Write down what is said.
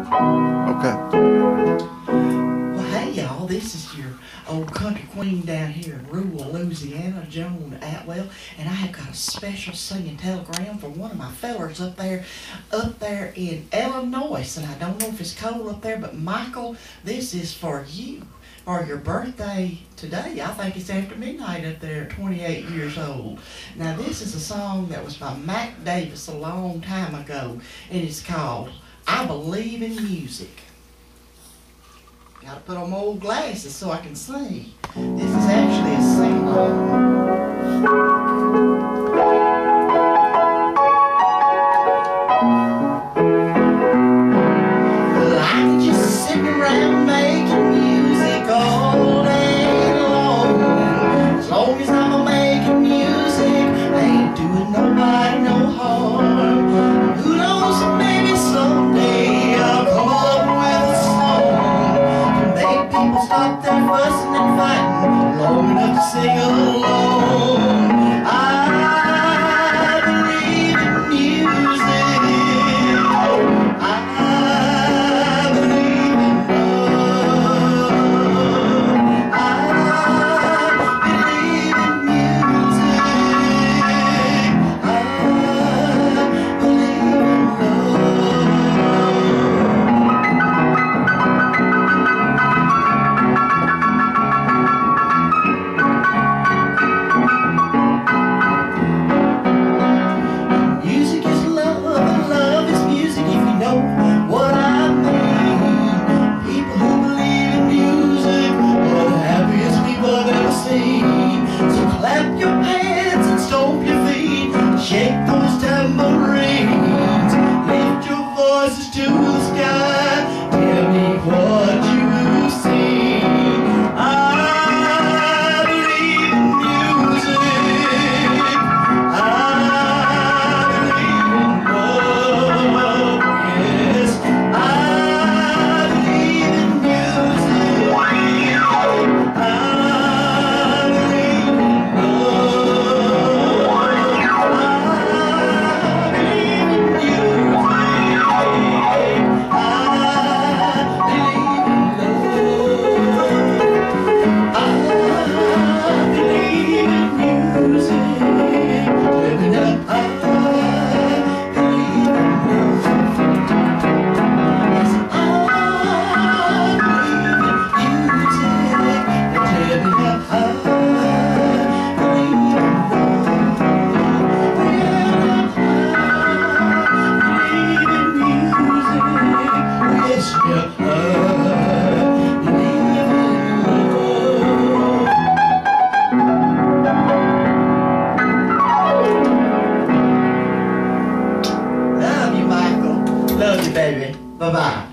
Okay. Well, hey y'all, this is your old country queen down here in rural Louisiana, Joan Atwell, and I have got a special singing telegram for one of my fellers up there in Illinois, and I don't know if it's cold up there, but Michael, this is for you. For your birthday today. I think it's after midnight up there, 28 years old. Now this is a song that was by Mac Davis a long time ago, and it's called I Believe in Music. Gotta put on my old glasses so I can see. This is actually a sing-along. Stop their fussing and fighting long enough to sing along. I believe in music. I believe in love. I believe in music. I believe in love. So clap your hands and stomp your feet, shake those tambourines, lift your voices to the sky, tell me what you see. I believe in music, I believe in love, yes, I believe in music, Love you, Michael. Love you, baby. Bye-bye.